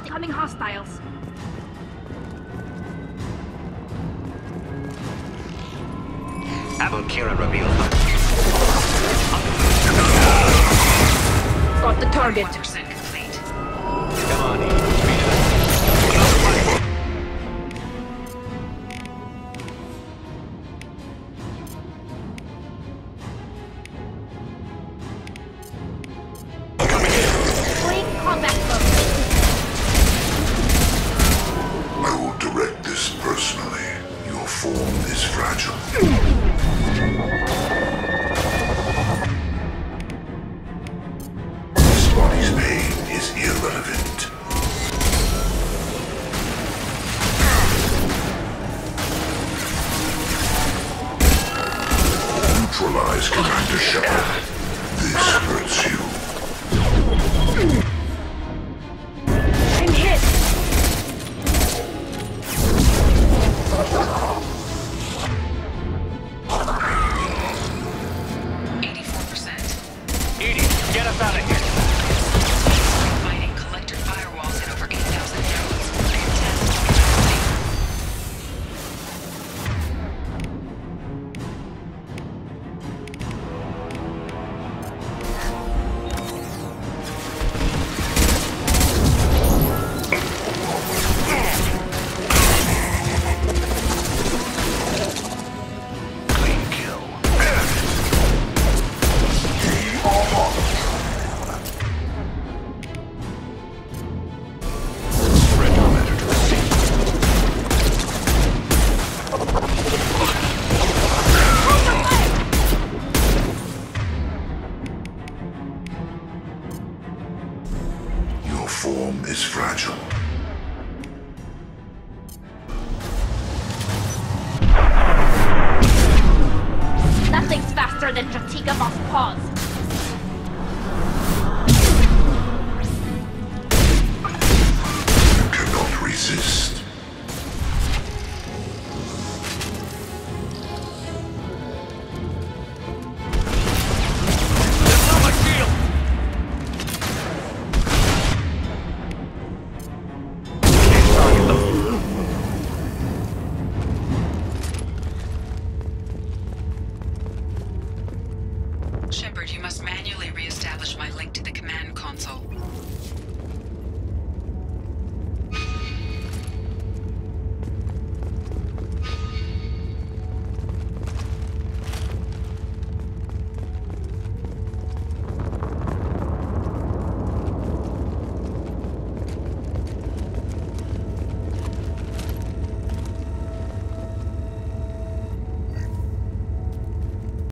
spotted coming hostiles. Abu Kira reveals the... Got the target. 1% complete. Come on, Eve. Fleeing combat mode. I will direct this personally. Your form is fragile. This body's pain is irrelevant. Neutralize Commander Shepard. This hurts you. I'm hit. 84%. Edie, get us out of here. Fighting collector firewalls at over 8,000 nodes. Fantastic. Clean kill. Regimented to the sea. Your form is fragile. Nothing's faster than Jatika Moss paws.